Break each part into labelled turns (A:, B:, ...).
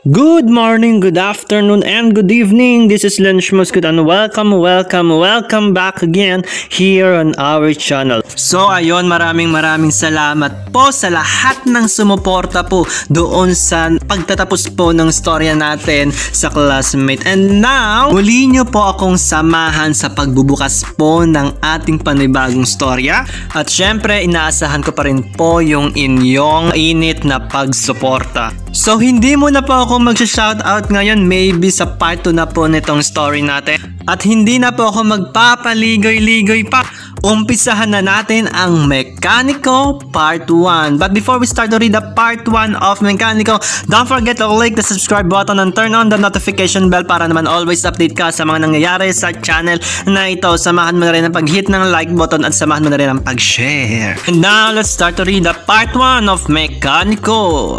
A: Good morning, good afternoon, and good evening. This is Lunch Muscut and welcome back again here on our channel. So ayun, maraming salamat po sa lahat ng sumuporta po doon sa pagtatapos po ng storya natin sa classmate. And now, muli nyo po akong samahan sa pagbubukas po ng ating panibagong storya. At syempre, inaasahan ko pa rin po yung inyong init na pagsuporta. So hindi mo na po ako mag-shoutout ngayon, maybe sa part 2 na po nitong story natin. At hindi na po ako magpapaligoy-ligoy pa. Umpisahan na natin ang Mekaniko Part 1. But before we start to read the Part 1 of Mekaniko, don't forget to click the subscribe button and turn on the notification bell para naman always update ka sa mga nangyayari sa channel na ito. Samahan mo na rin ang pag-hit ng like button at samahan mo na rin ang pag-share. And now, let's start to read the Part 1 of Mekaniko.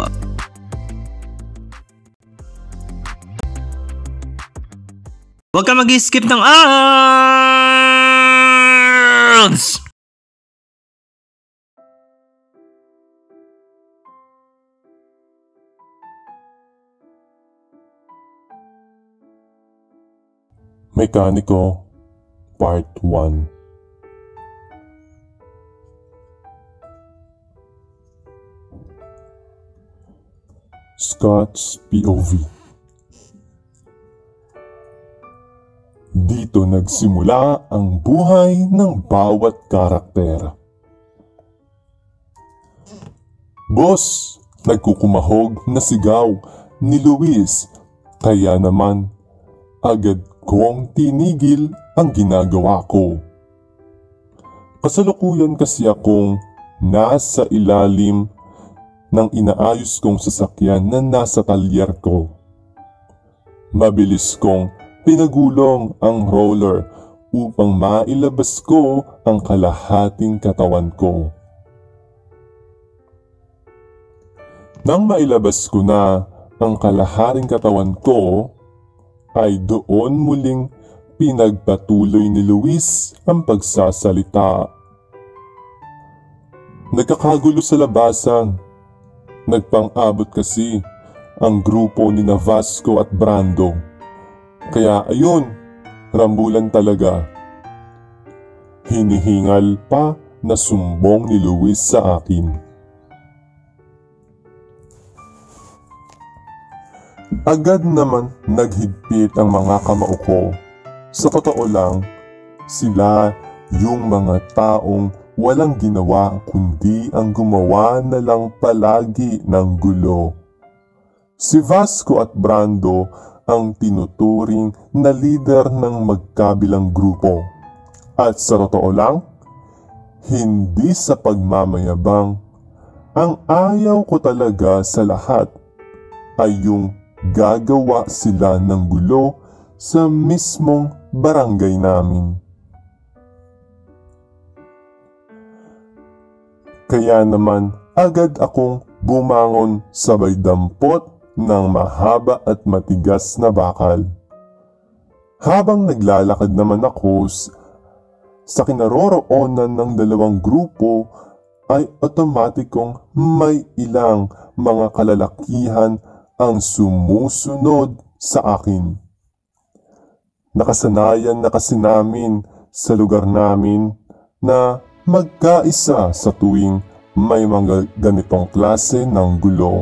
A: Huwag ka mag-skip ng ads!
B: Mekaniko Part 1. Scott's POV. Dito nagsimula ang buhay ng bawat karakter. Boss, nagkukumahog na sigaw ni Luis, kaya naman agad kong tinigil ang ginagawa ko. Kasalukuyan kasi akong nasa ilalim ng inaayos kong sasakyan na nasa talyer ko. Mabilis kong pinagulong ang roller upang mailabas ko ang kalahating katawan ko. Nang mailabas ko na ang kalahating katawan ko, ay doon muling pinagpatuloy ni Luis ang pagsasalita. Nagkakagulo sa labasan. Nagpang-abot kasi ang grupo ni Vasco at Brando. Kaya ayun, rambulan talaga. Hinihingal pa na sumbong ni Luis sa akin. Agad naman naghigpit ang mga kamao ko. Sa totoo lang, sila yung mga taong walang ginawa kundi ang gumawa na lang palagi ng gulo. Si Vasco at Brando ang tinuturing na leader ng magkabilang grupo. At sa totoo lang, hindi sa pagmamayabang, ang ayaw ko talaga sa lahat ay yung gagawa sila ng gulo sa mismong barangay namin. Kaya naman agad akong bumangon sabay dampot ng mahaba at matigas na bakal. Habang naglalakad naman ako sa kinaroroonan ng dalawang grupo, ay otomatikong may ilang mga kalalakihan ang sumusunod sa akin. Nakasanayan na kasi namin sa lugar namin na magkaisa sa tuwing may mga ganitong klase ng gulo.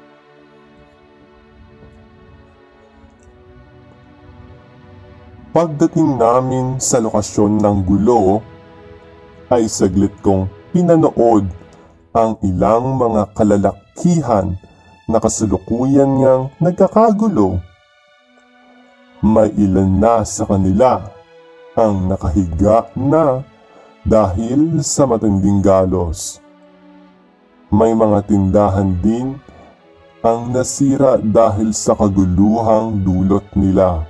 B: Pagdating namin sa lokasyon ng gulo, ay saglit kong pinanood ang ilang mga kalalakihan na kasalukuyan ngang nagkakagulo. May ilan na sa kanila ang nakahiga na dahil sa matinding galos. May mga tindahan din ang nasira dahil sa kaguluhang dulot nila.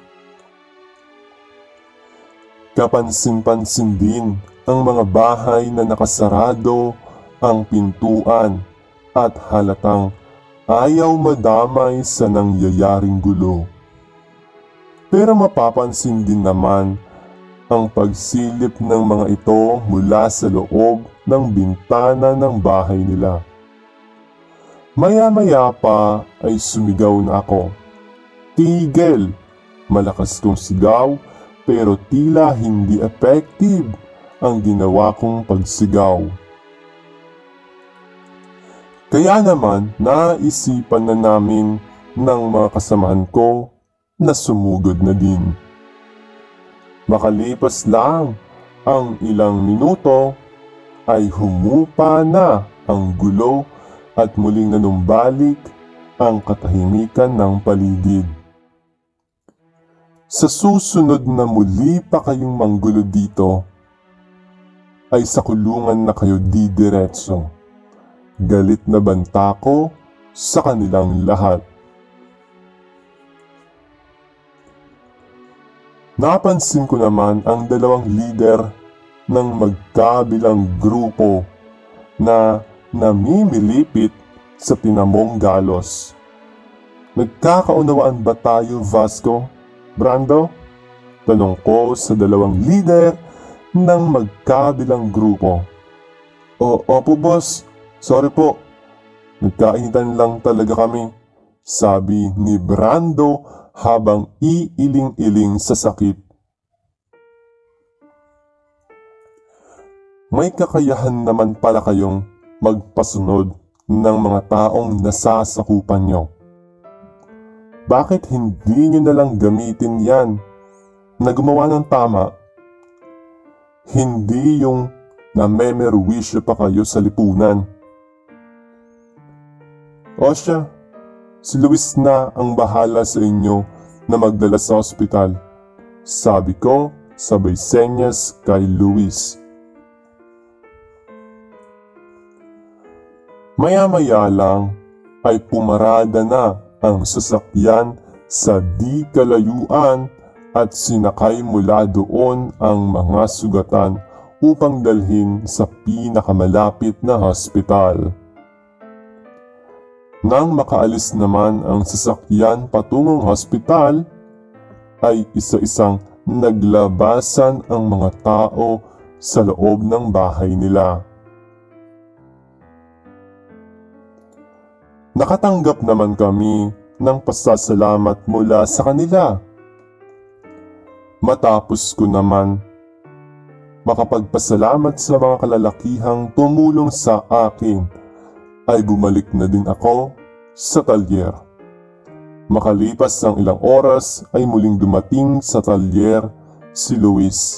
B: Kapansin-pansin din ang mga bahay na nakasarado ang pintuan at halatang ayaw madamay sa nangyayaring gulo. Pero mapapansin din naman ang pagsilip ng mga ito mula sa loob ng bintana ng bahay nila. Maya-maya pa ay sumigaw na ako. Tigil! Malakas kong sigaw pero tila hindi effective ang ginawa kong pagsigaw. Kaya naman naisipan na namin ng mga kasamahan ko na sumugod na din. Makalipas lang ang ilang minuto ay humupa na ang gulo at muling nanumbalik ang katahimikan ng paligid. Sa susunod na muli pa kayong manggulo dito, ay sa kulungan na kayo didiretso. Galit na banta ko sa kanilang lahat. Napansin ko naman ang dalawang leader ng magkabilang grupo na namimilipit sa tinamong galos. Nagkakaunawaan ba tayo, Vasco? Brando? Tanong ko sa dalawang leader ng magkabilang grupo. Opo boss, sorry po. Nagkainitan lang talaga kami, sabi ni Brando habang iiling-iling sa sakit. May kakayahan naman pala kayong magpasunod ng mga taong nasasakupan nyo. Bakit hindi nyo nalang gamitin yan na gumawa ng tama? Hindi yung namemerwisyo pa kayo sa lipunan. O siya, si Luis na ang bahala sa inyo na magdala sa ospital, sabi ko sabay senyas kay Luis. Maya-maya lang ay pumarada na ang sasakyan sa di kalayuan at sinakay mula doon ang mga sugatan upang dalhin sa pinakamalapit na hospital. Nang makaalis naman ang sasakyan patungong hospital, ay isa-isang naglabasan ang mga tao sa loob ng bahay nila. Nakatanggap naman kami ng pasasalamat mula sa kanila. Matapos ko naman makapagpasalamat sa mga kalalakihang tumulong sa akin, ay bumalik na din ako sa talyer. Makalipas ang ilang oras ay muling dumating sa talyer si Luis.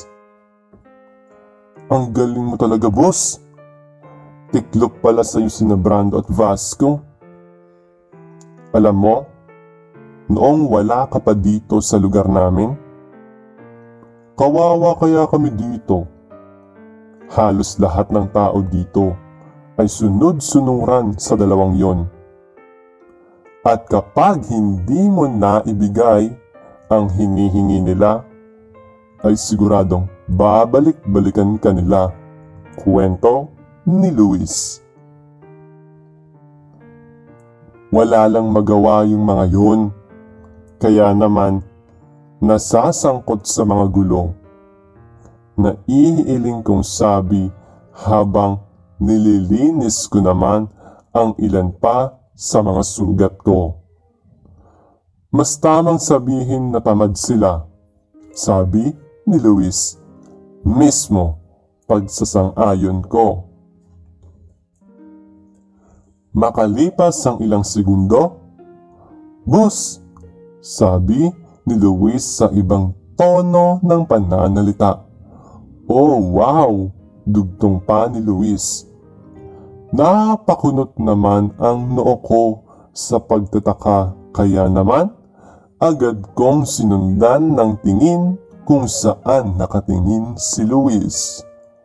B: Ang galing mo talaga, boss. Tiklop pala sa'yo sina Brando at Vasco. Alam mo, noong wala ka pa dito sa lugar namin, kawawa kaya kami dito. Halos lahat ng tao dito ay sunod-sunuran sa dalawang yon. At kapag hindi mo naibigay ang hinihingi nila, ay siguradong babalik-balikan ka nila. Kwento ni Luis. Wala lang magawa yung mga yun, kaya naman nasasangkot sa mga gulo. Naiiling kong sabi habang nililinis ko naman ang ilan pa sa mga sugat ko. Mas tamang sabihin na tamad sila, sabi ni Luis. Mismo pagsasang-ayon ko. Makalipas ang ilang segundo, Boss, sabi ni Luis sa ibang tono ng pananalita. Oh wow, dugtong pa ni Luis. Napakunot naman ang noo ko sa pagtataka, kaya naman agad kong sinundan ng tingin kung saan nakatingin si Luis.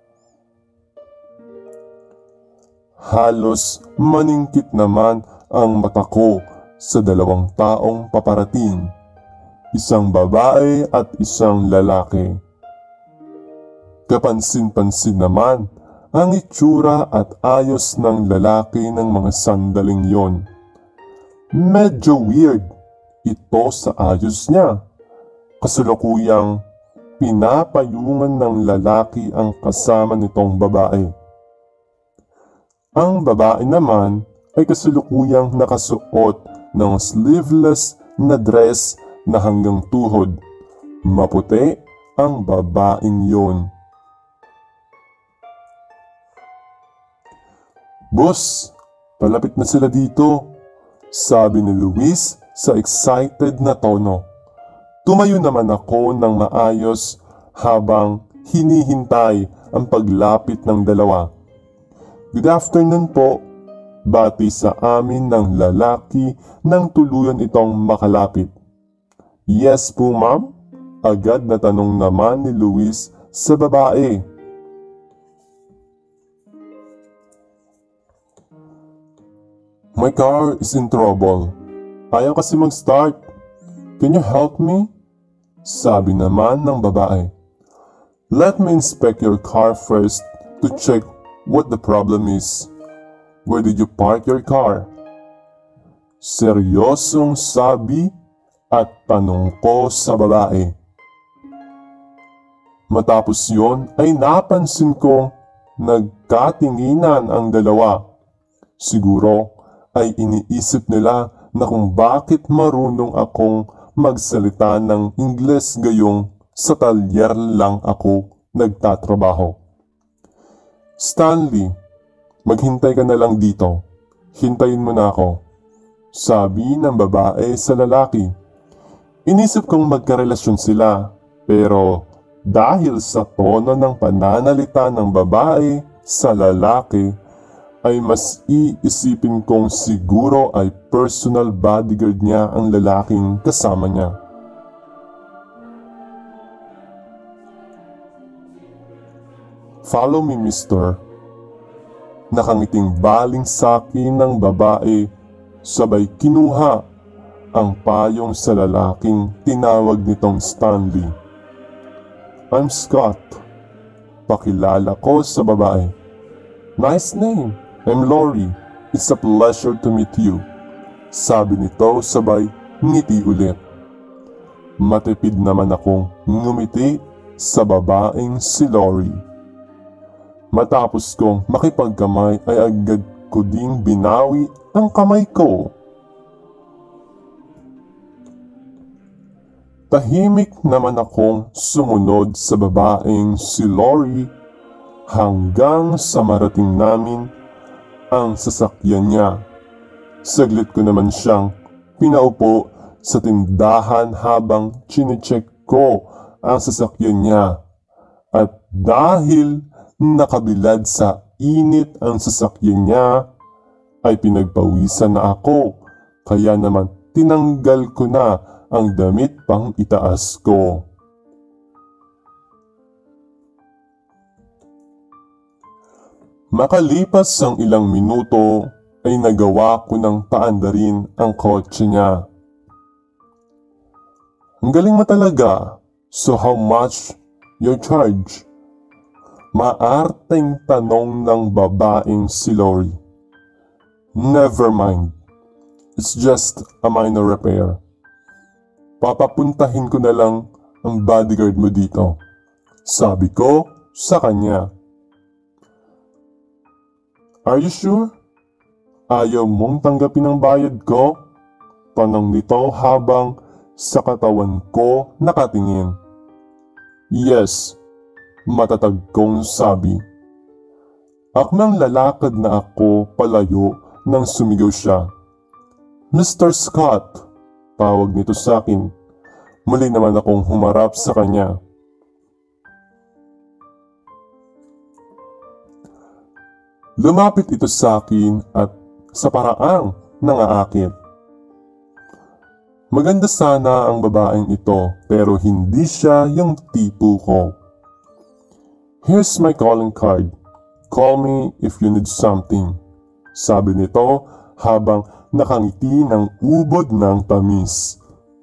B: Halos maningkit naman ang mata ko sa dalawang taong paparating, isang babae at isang lalaki. Kapansin-pansin naman ang itsura at ayos ng lalaki ng mga sandaling yon. Medyo weird ito sa ayos niya. Kasalukuyang pinapayungan ng lalaki ang kasama nitong babae. Ang babae naman ay kasalukuyang nakasuot ng sleeveless na dress na hanggang tuhod. Maputi ang babaeng yun. "Boss, palapit na sila dito," sabi ni Luis sa excited na tono. Tumayo naman ako ng maayos habang hinihintay ang paglapit ng dalawa. "Good afternoon po," bati sa amin ng lalaki nang tuluyan itong makalapit. "Yes po ma'am," agad na tanong naman ni Luis sa babae. "My car is in trouble. Ayaw kasi mag-start. Can you help me?" sabi naman ng babae. "Let me inspect your car first to check what the problem is. Where did you park your car?" Seryosong sabi at tanong ko sa babae. Matapos yon ay napansin kong nagkatinginan ang dalawa. Siguro ay iniisip nila na kung bakit marunong akong magsalita ng Ingles gayong sa talyer lang ako nagtatrabaho. "Stanley, maghintay ka na lang dito. Hintayin mo na ako," sabi ng babae sa lalaki. Inisip kong magkarelasyon sila, pero dahil sa tono ng pananalita ng babae sa lalaki, ay mas iisipin kong siguro ay personal bodyguard niya ang lalaking kasama niya. "Follow me, mister." Nakangiting baling sa akin ng babae, sabay kinuha ang payong sa lalaking tinawag nitong Stanley. "I'm Scott," pakilala ko sa babae. "Nice name. I'm Lori. It's a pleasure to meet you," sabi nito sabay ngiti ulit. Matipid naman akong ngumiti sa babaeng si Lori. Matapos kong makipagkamay ay agad ko ding binawi ang kamay ko. Tahimik naman akong sumunod sa babaeng si Lori hanggang sa marating namin ang sasakyan niya. Saglit ko naman siyang pinaupo sa tindahan habang chinecheck ko ang sasakyan niya. At dahil nakabilad sa init ang sasakyan niya, ay pinagpawisan na ako. Kaya naman tinanggal ko na ang damit pang itaas ko. Makalipas ang ilang minuto ay nagawa ko ng paandarin ang kotse niya. "Ang galing mo talaga. So how much your charge?" Maarteng tanong ng babaeng si Lori. "Never mind. It's just a minor repair. Papapuntahin ko na lang ang bodyguard mo dito," sabi ko sa kanya. "Are you sure? Ayaw mong tanggapin ang bayad ko?" tanong nito habang sa katawan ko nakatingin. "Yes," matatag kong sabi. Akmang lalakad na ako palayo nang sumigaw siya. "Mr. Scott," tawag nito sa akin. Muli naman akong humarap sa kanya. Lumapit ito sa akin at sa paraang nangaakit. Maganda sana ang babaeng ito pero hindi siya yung tipo ko. "Here's my calling card. Call me if you need something," sabi nito habang nakangiti ng ubod ng tamis.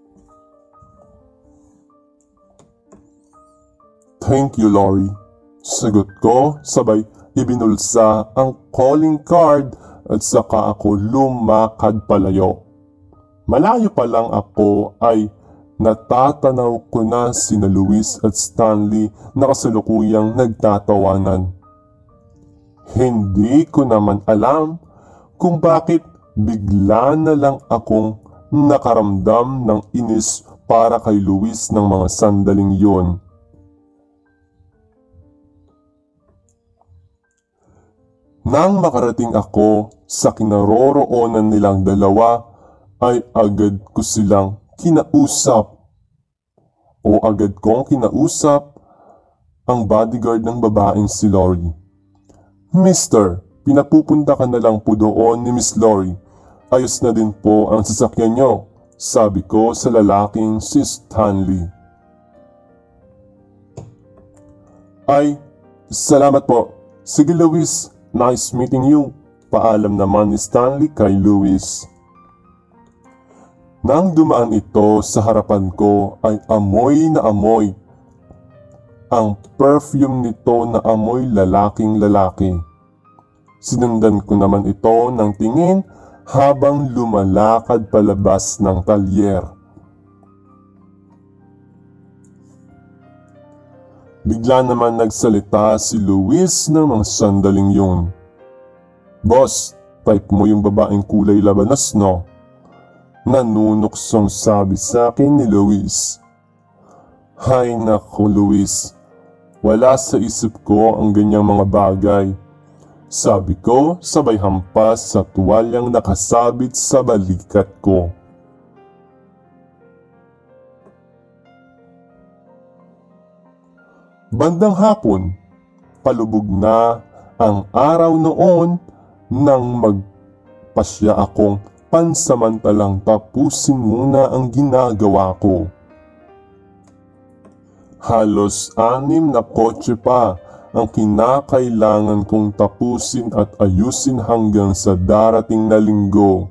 B: "Thank you, Lori," sagot ko sabay ibinulsa ang calling card at saka ako lumakad palayo. Malayo pa lang ako ay natatanaw ko na sina Luis at Stanley na kasalukuyang nagtatawanan. Hindi ko naman alam kung bakit bigla na lang akong nakaramdam ng inis para kay Luis ng mga sandaling yon. Nang makarating ako sa kinaroroonan nilang dalawa, ay agad ko silang kinausap ang bodyguard ng babaeng si Lori. Mister, pinapupunta ka na lang po doon ni Miss Lori. Ayos na din po ang sasakyan nyo, sabi ko sa lalaking si Stanley. Ay, salamat po. Sige Luis, nice meeting you. Paalam naman ni Stanley kay Luis. Nang dumaan ito sa harapan ko ay amoy na amoy. Ang perfume nito na amoy lalaking lalaki. Sinundan ko naman ito ng tingin habang lumalakad palabas ng talyer. Bigla naman nagsalita si Luis ng mga sandaling yun. Boss, type mo yung babaeng kulay labanos, no? Nanunuksong sabi sa akin ni Luis. Hay naku Luis, wala sa isip ko ang ganyang mga bagay. Sabi ko sabay hampas sa tuwalyang nakasabit sa balikat ko. Bandang hapon, palubog na ang araw noon nang magpasya akong pansamantalang tapusin muna ang ginagawa ko. Halos 6 na kotse pa ang kinakailangan kong tapusin at ayusin hanggang sa darating na linggo.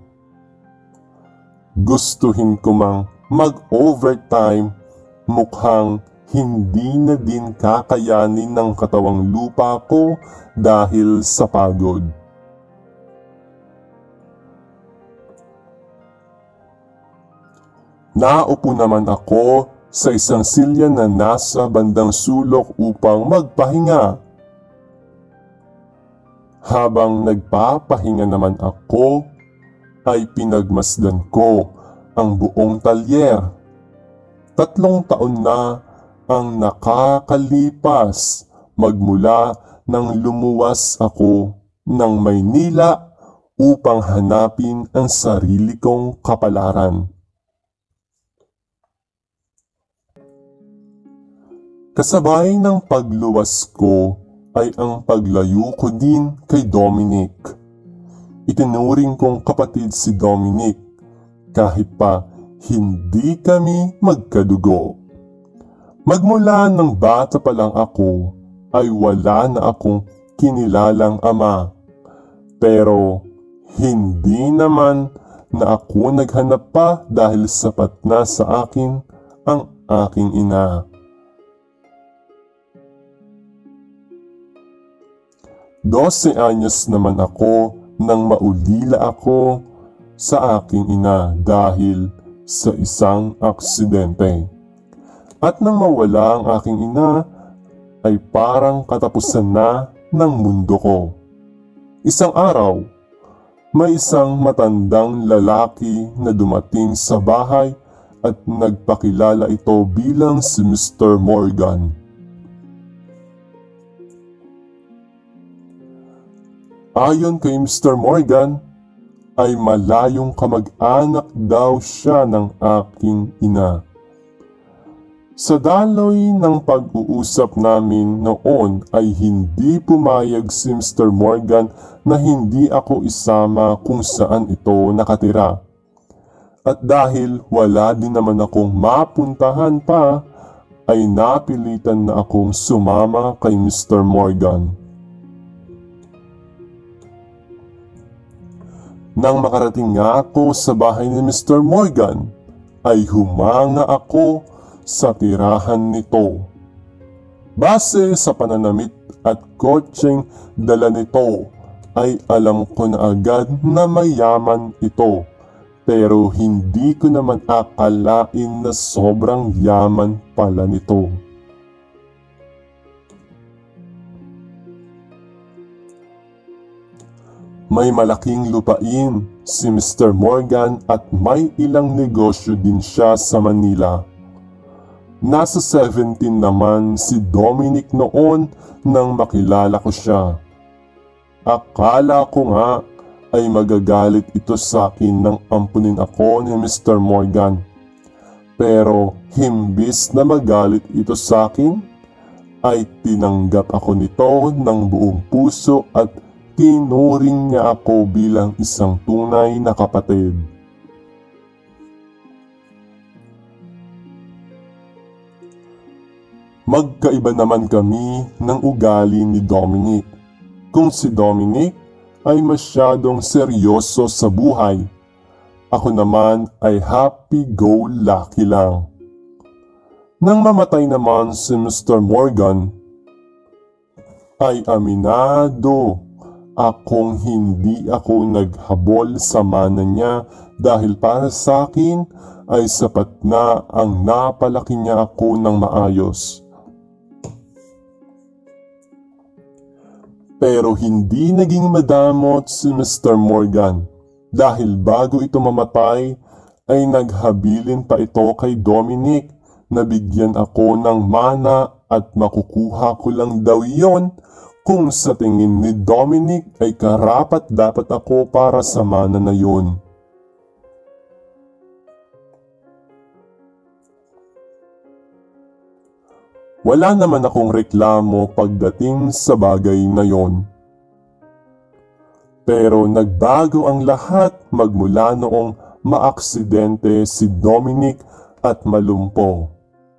B: Gustuhin ko mang mag-overtime, mukhang hindi na din kakayanin ng katawang lupa ko dahil sa pagod. Naupo naman ako sa isang silya na nasa bandang sulok upang magpahinga. Habang nagpapahinga naman ako, ay pinagmasdan ko ang buong talyer. 3 taon na ang nakakalipas magmula nang lumuwas ako ng Maynila upang hanapin ang sarili kong kapalaran. Kasabay ng pagluwas ko ay ang paglayo ko din kay Dominic. Itinuring kong kapatid si Dominic kahit pa hindi kami magkadugo. Magmula ng bata pa lang ako ay wala na akong kinilalang ama. Pero hindi naman na ako naghanap pa dahil sapat na sa akin ang aking ina. 12 anyos naman ako nang maulila ako sa aking ina dahil sa isang aksidente. At nang mawala ang aking ina, ay parang katapusan na ng mundo ko. Isang araw, may isang matandang lalaki na dumating sa bahay at nagpakilala ito bilang si Mr. Morgan. Ayon kay Mr. Morgan, ay malayong kamag-anak daw siya ng aking ina. Sa daloy ng pag-uusap namin noon ay hindi pumayag si Mr. Morgan na hindi ako isama kung saan ito nakatira. At dahil wala din naman akong mapuntahan pa, ay napilitan na akong sumama kay Mr. Morgan. Nang makarating nga ako sa bahay ni Mr. Morgan, ay humanga ako sa tirahan nito. Base sa pananamit at kotseng dala nito, ay alam ko na agad na mayaman ito. Pero hindi ko naman akalain na sobrang yaman pala nito. May malaking lupain si Mr. Morgan at may ilang negosyo din siya sa Manila. Nasa 17 naman si Dominic noon nang makilala ko siya. Akala ko nga ay magagalit ito sa akin nang ampunin ako ni Mr. Morgan. Pero himbis na magalit ito sa akin, ay tinanggap ako nito ng buong puso at tinuring niya ako bilang isang tunay na kapatid. Magkaiba naman kami ng ugali ni Dominic. Kung si Dominic ay masyadong seryoso sa buhay, ako naman ay happy-go-lucky lang. Nang mamatay naman si Mr. Morgan, ay aminado akong hindi ako naghabol sa mana niya dahil para sa akin ay sapat na ang napalaki niya ako ng maayos. Pero hindi naging madamot si Mr. Morgan dahil bago ito mamatay ay naghabilin pa ito kay Dominic na bigyan ako ng mana at makukuha ko lang daw yon kung sa tingin ni Dominic ay karapat dapat ako para sa mana na yon. Wala naman akong reklamo pagdating sa bagay na yon. Pero nagbago ang lahat magmula noong maaksidente si Dominic at malumpo.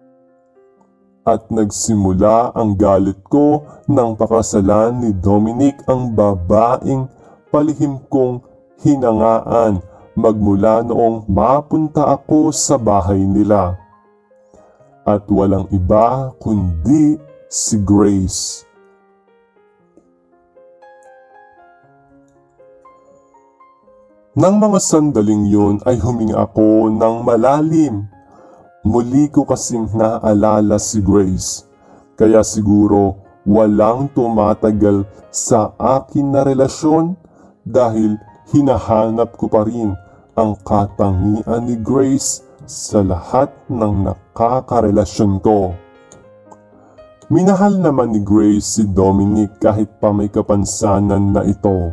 B: At nagsimula ang galit ko nang pakasalan ni Dominic ang babaeng palihim kong hinangaan magmula noong mapunta ako sa bahay nila. At walang iba kundi si Grace. Nang mga sandaling yun ay huminga ako ng malalim. Muli ko kasing naaalala si Grace. Kaya siguro walang tumatagal sa akin na relasyon dahil hinahanap ko pa rin ang katangian ni Grace sa lahat ng nakakarelasyon ko. Minahal naman ni Grace si Dominic kahit pa may kapansanan na ito.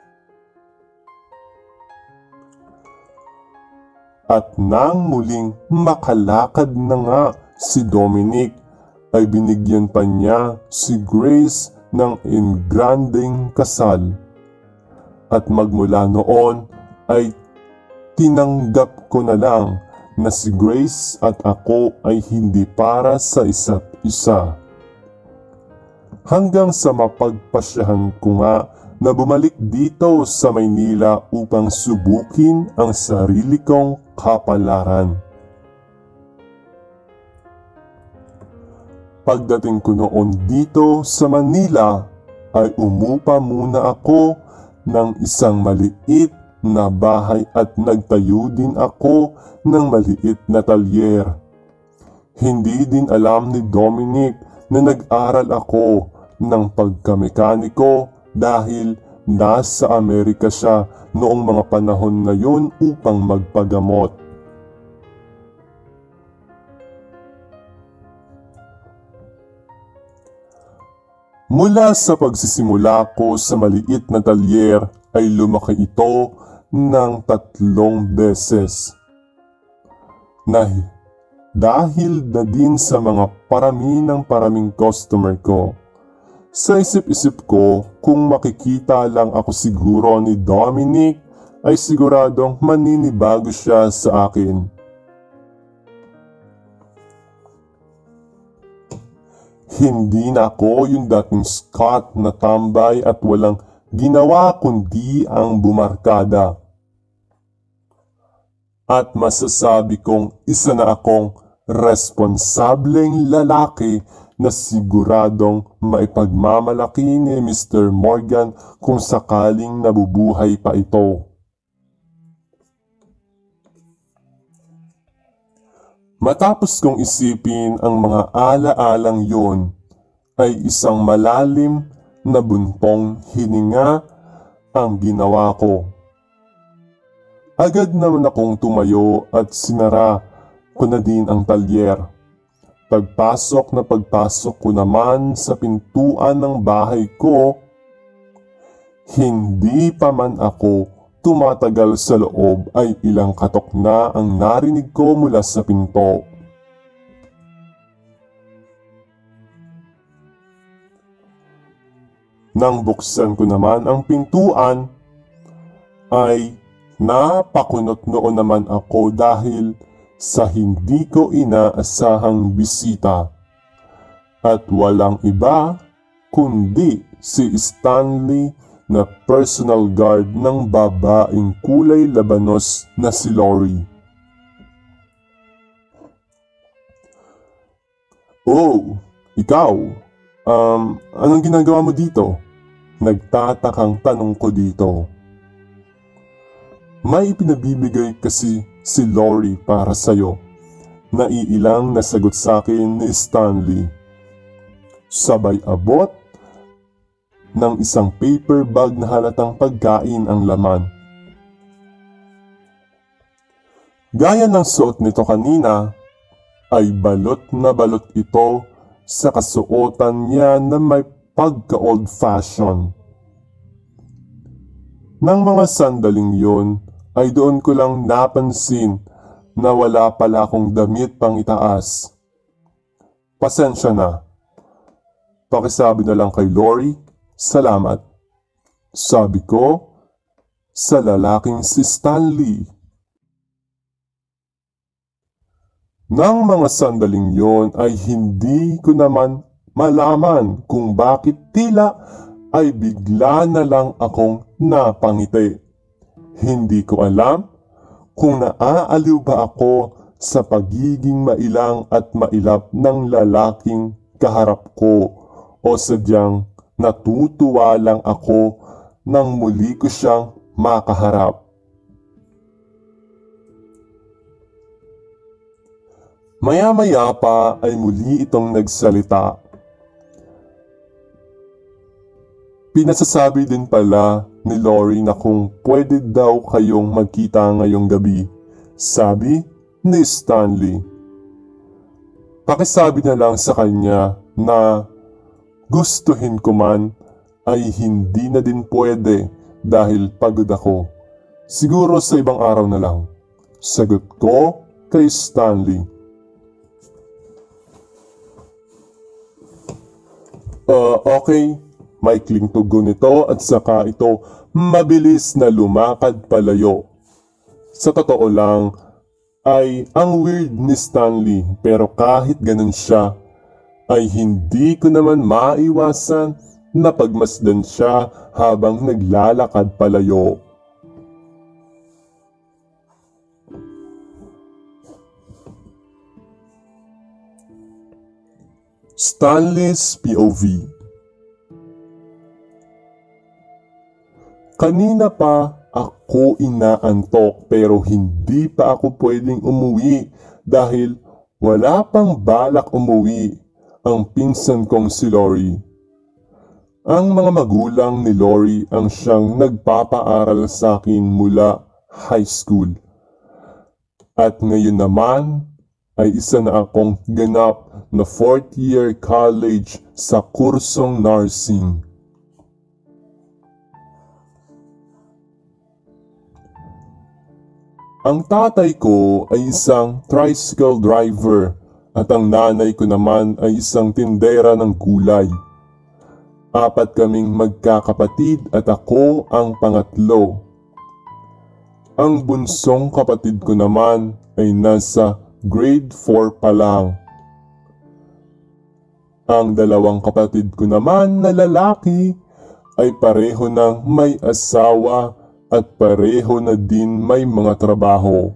B: At nang muling makalakad na nga si Dominic, ay binigyan pa niya si Grace ng engrandeng kasal. At magmula noon ay tinanggap ko na lang na si Grace at ako ay hindi para sa isa't isa. Hanggang sa mapagpasyahan ko nga na bumalik dito sa Maynila upang subukin ang sarili kong kapalaran. Pagdating ko noon dito sa Manila ay umupa muna ako ng isang maliit na bahay at nagtayo din ako ng maliit na talyer. Hindi din alam ni Dominic na nag-aral ako ng pagkamekaniko dahil nasa Amerika siya noong mga panahon na yun upang magpagamot. Mula sa pagsisimula ko sa maliit na talyer ay lumaki ito ng 3 beses. Dahil na din sa mga paraming customer ko. Sa isip-isip ko, kung makikita lang ako siguro ni Dominic, ay siguradong maninibago siya sa akin. Hindi na ako yung dating Scott na tambay at walang ginawa kundi ang bumarkada. At masasabi kong isa na akong responsableng lalaki na siguradong maipagmamalaki ni Mr. Morgan kung sakaling nabubuhay pa ito. Matapos kong isipin ang mga ala-alang yon, ay isang malalim na buntong hininga ang ginawa ko. Agad naman akong tumayo at sinara ko na din ang talyer. Pagpasok ko naman sa pintuan ng bahay ko, hindi pa man ako tumatagal sa loob ay ilang katok na ang narinig ko mula sa pinto. Nang buksan ko naman ang pintuan, ay napakunot noon naman ako dahil sa hindi ko inaasahang bisita. At walang iba kundi si Stanley na personal guard ng babaeng kulay labanos na si Lori. "Oh, ikaw, anong ginagawa mo dito?" Nagtatakang tanong ko dito. "May ipinabibigay kasi si Lori para sa'yo." Naiilang nasagot sa akin ni Stanley. Sabay abot ng isang paper bag na halatang pagkain ang laman. Gaya ng suot nito kanina, ay balot na balot ito sa kasuotan niya na may pagka-old fashion. Nang mga sandaling yon, ay doon ko lang napansin na wala pala akong damit pang itaas. "Pasensya na. Pakisabi na lang kay Lori, salamat." Sabi ko sa lalaking si Stanley. Nang mga sandaling yon ay hindi ko naman malaman kung bakit tila ay bigla na lang akong napangiti. Hindi ko alam kung naaaliw ba ako sa pagiging mailang at mailap ng lalaking kaharap ko o sadyang natutuwa lang ako nang muli ko siyang makaharap. Maya-maya pa ay muli itong nagsalita. Pinasasabi din pala ni Lori na kung pwede daw kayong magkita ngayong gabi, sabi ni Stanley. Pakisabi na lang sa kanya na gustuhin ko man ay hindi na din pwede dahil pagod ako. Siguro sa ibang araw na lang. Sagot ko kay Stanley. Okay. Maikling tugon nito at saka ito mabilis na lumakad palayo. Sa totoo lang ay ang weird ni Stanley pero kahit ganun siya ay hindi ko naman maiwasan na pagmasdan siya habang naglalakad palayo. Stanley's POV. Kanina pa ako inaantok pero hindi pa ako pwedeng umuwi dahil wala pang balak umuwi ang pinsan kong si Lori. Ang mga magulang ni Lori ang siyang nagpapaaral sa akin mula high school. At ngayon naman ay isa na akong ganap na 4th year college sa kursong nursing. Ang tatay ko ay isang tricycle driver at ang nanay ko naman ay isang tindera ng gulay. 4 kaming magkakapatid at ako ang pangatlo. Ang bunsong kapatid ko naman ay nasa grade 4 pa lang. Ang 2 kapatid ko naman na lalaki ay pareho ng may asawa at pareho na din may mga trabaho.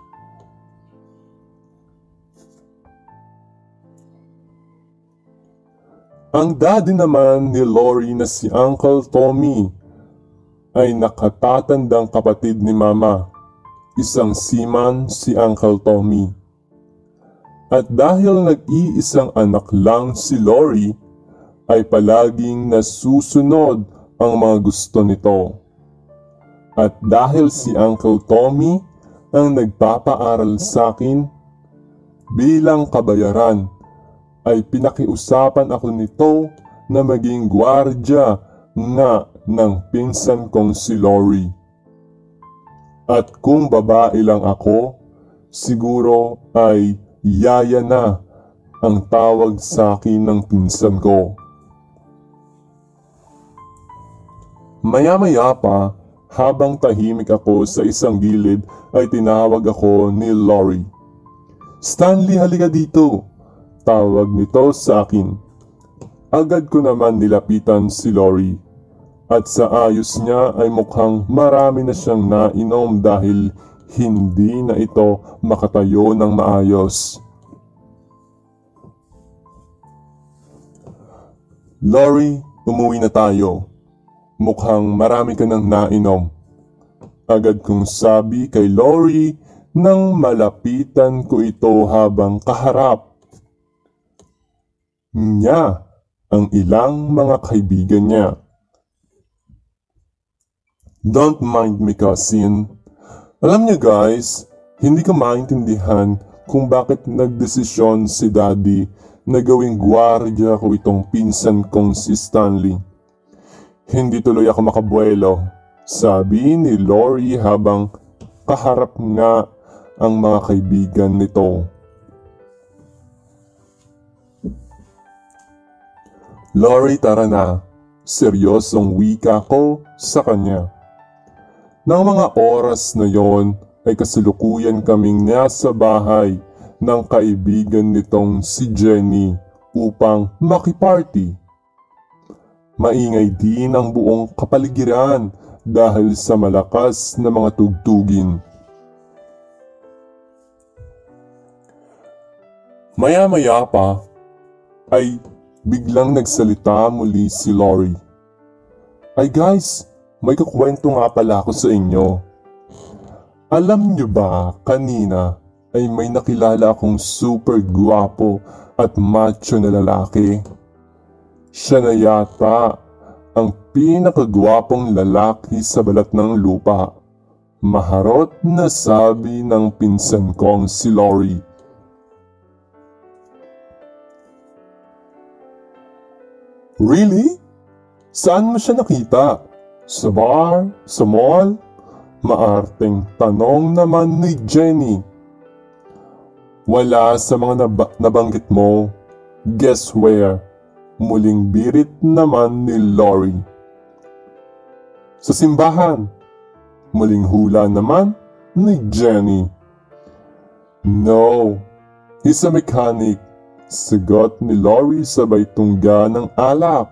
B: Ang daddy naman ni Lori na si Uncle Tommy ay nakatatandang kapatid ni Mama. Isang seaman si Uncle Tommy. At dahil nag-iisang anak lang si Lori, ay palaging nasusunod ang mga gusto nito. At dahil si Uncle Tommy ang nagpapaaral sa akin, bilang kabayaran ay pinakiusapan ako nito na maging gwardya nga ng pinsan kong si Lori. At kung babae lang ako, siguro ay yaya na ang tawag sa akin ng pinsan ko. Maya-maya pa, habang tahimik ako sa isang gilid ay tinawag ako ni Lori. "Stanley, halika dito!" Tawag nito sa akin. Agad ko naman nilapitan si Lori. At sa ayos niya ay mukhang marami na siyang nainom dahil hindi na ito makatayo ng maayos. "Lori, umuwi na tayo. Mukhang marami ka nang nainom." Agad kong sabi kay Lori nang malapitan ko ito habang kaharap niya ang ilang mga kaibigan niya. "Don't mind me, cousin. Alam niyo guys, hindi ko maintindihan kung bakit nagdesisyon si Daddy na gawing gwardya ko itong pinsan kong si Stanley. Hindi tuloy ako makabuelo," sabi ni Lori habang kaharap nga ang mga kaibigan nito. "Lori, tara na," seryosong wika ko sa kanya. Nang mga oras na yon ay kasalukuyan kaming nasa bahay ng kaibigan nitong si Jenny upang makiparty. Maingay din ang buong kapaligiran dahil sa malakas na mga tugtugin. Maya-maya pa ay biglang nagsalita muli si Lori. "Ay guys, may kukwento nga pala ako sa inyo. Alam niyo ba, kanina ay may nakilala akong super guwapo at macho na lalaki. Siya na yata ang pinakagwapong lalaki sa balat ng lupa." Maharot na sabi ng pinsan kong si Lori. "Really? Saan mo siya nakita? Sa bar? Sa mall?" Maarteng tanong naman ni Jenny. "Wala sa mga nabanggit mo. Guess where?" Muling birit naman ni Lori. "Sa simbahan." Muling hula naman ni Jenny. "No, he's a mechanic," sagot ni Lori sabay tungga ng alak.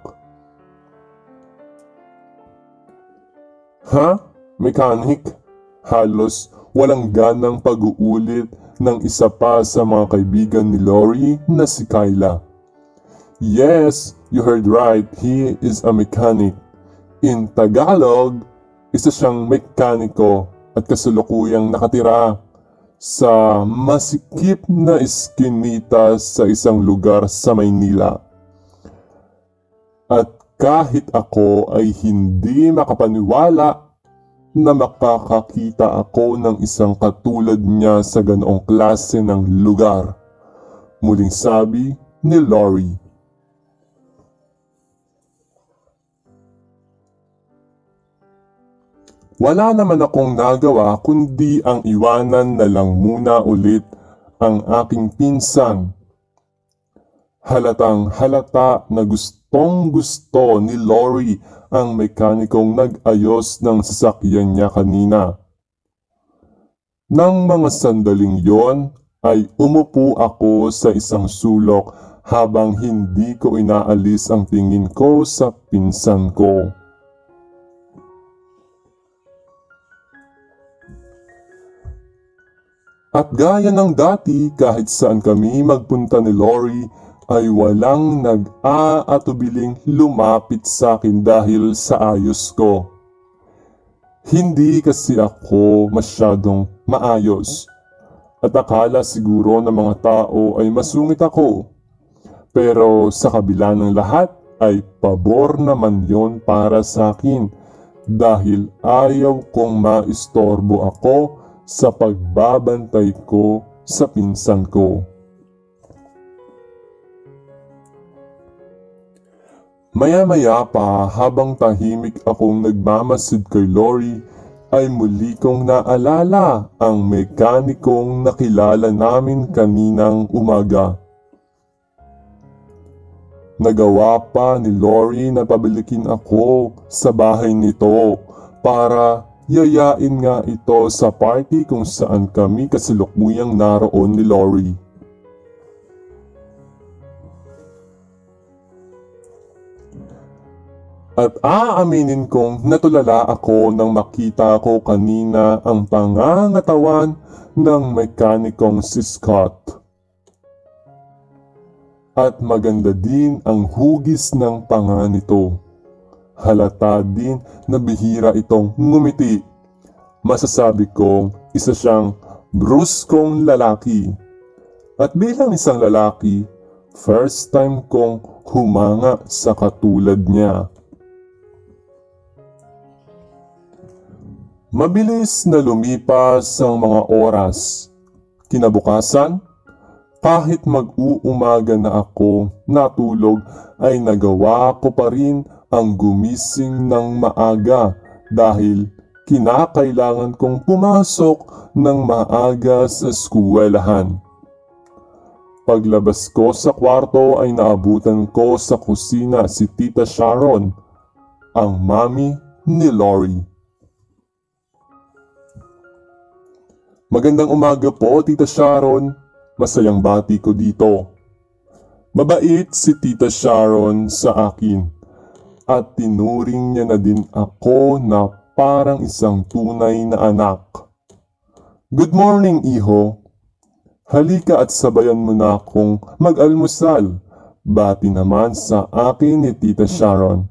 B: "Ha? Mechanic?" Halos walang ganang pag-uulit ng isa pa sa mga kaibigan ni Lori na si Kyla. "Yes, you heard right. He is a mechanic. In Tagalog, isa siyang mekaniko at kasalukuyang nakatira sa masikip na iskinita sa isang lugar sa Maynila. At kahit ako ay hindi makapaniwala na makakakita ako ng isang katulad niya sa ganoong klase ng lugar," muling sabi ni Lori. Wala naman akong nagawa kundi ang iwanan na lang muna ulit ang aking pinsan. Halatang halata na gustong gusto ni Lori ang mekanikong nag-ayos ng sasakyan niya kanina. Nang mga sandaling yon ay umupo ako sa isang sulok habang hindi ko inaalis ang tingin ko sa pinsan ko. At gaya ng dati, kahit saan kami magpunta ni Lori ay walang nag-aatubiling lumapit sa akin dahil sa ayos ko. Hindi kasi ako masyadong maayos at akala siguro ng mga tao ay masungit ako. Pero sa kabila ng lahat ay pabor naman yon para sa akin dahil ayaw kong maistorbo ako sa pagbabantay ko sa pinsan ko. Maya-maya pa habang tahimik akong nagmamasid kay Lori ay muli kong naalala ang mekanikong nakilala namin kaninang umaga. Nagawa pa ni Lori na pabilikin ako sa bahay nito para yayain nga ito sa party kung saan kami kasalukuyang naroon ni Lori. At aaminin kong natulala ako nang makita ko kanina ang pangangatawan ng mekanikong si Scott. At maganda din ang hugis ng panga nito. Halata din na bihira itong ngumiti. Masasabi kong isa siyang bruskong lalaki. At bilang isang lalaki, first time kong humanga sa katulad niya. Mabilis na lumipas ang mga oras. Kinabukasan, kahit mag-uumaga na ako natulog ay nagawa ko pa rin ang gumising ng maaga dahil kinakailangan kong pumasok ng maaga sa eskwelahan. Paglabas ko sa kwarto ay naabutan ko sa kusina si Tita Sharon, ang mami ni Lori. Magandang umaga po, Tita Sharon. Masayang bati ko dito. Mabait si Tita Sharon sa akin at tinuring niya na din ako na parang isang tunay na anak. Good morning, iho. Halika at sabayan mo na akong mag-almusal. Bati naman sa akin ni Tita Sharon.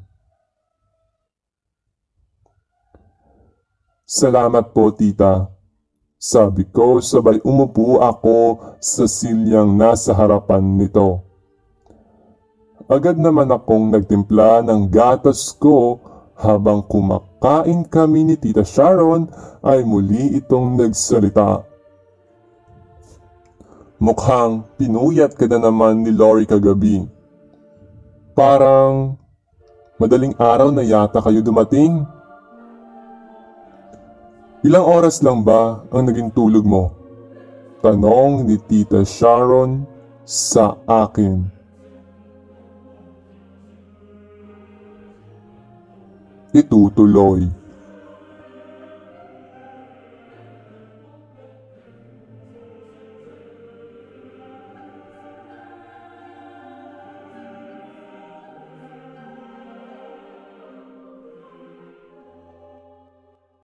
B: Salamat po, Tita. Sabi ko sabay umupo ako sa silyang nasa harapan nito. Agad naman akong nagtimpla ng gatas ko habang kumakain kami ni Tita Sharon ay muli itong nagsalita. Mukhang pinuyat ka na naman ni Lori kagabi. Parang madaling araw na yata kayo dumating. Ilang oras lang ba ang naging tulog mo? Tanong ni Tita Sharon sa akin. Itutuloy.